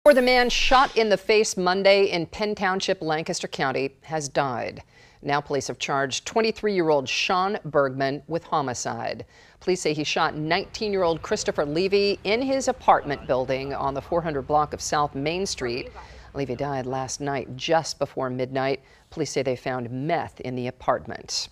The man shot in the face Monday in Penn Township, Lancaster County, has died. Now police have charged 23-year-old Sean Bergman with homicide. Police say he shot 19-year-old Christopher Levy in his apartment building on the 400 block of South Main Street. Levy died last night just before midnight. Police say they found meth in the apartment.